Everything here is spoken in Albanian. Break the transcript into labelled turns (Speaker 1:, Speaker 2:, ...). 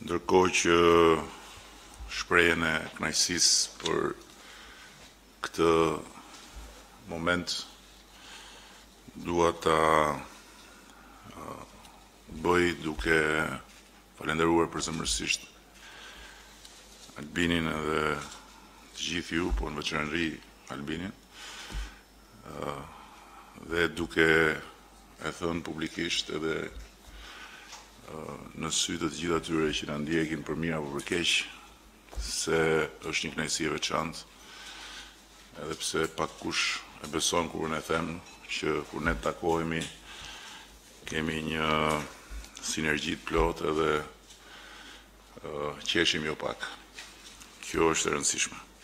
Speaker 1: Ndërkohë që shprehjen e kënaqësisë për këtë moment dua ta bëj duke falenderuar përzemërsisht Albinin edhe të gjithë ju, po në veçanëri Albinin, dhe duke e thënë publikisht edhe në sy të gjithë atyre që na ndjekin për mirë apo për keq, se është një kënaqësi e veçantë, edhe pse pak kush e beson kur ne them që kur ne takohemi kemi një sinergji të plotë edhe qeshim jo pak. Kjo është e rëndësishme.